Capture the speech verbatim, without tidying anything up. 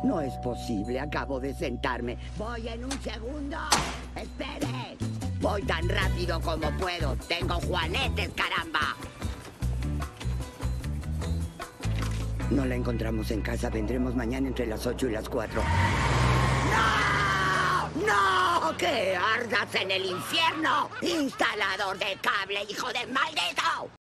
No es posible, acabo de sentarme. Voy en un segundo. ¡Espere! Voy tan rápido como puedo. Tengo juanetes, caramba. No la encontramos en casa. Vendremos mañana entre las ocho y las cuatro. ¡No! ¡No! ¡Que ardas en el infierno! ¡Instalador de cable, hijo de maldito!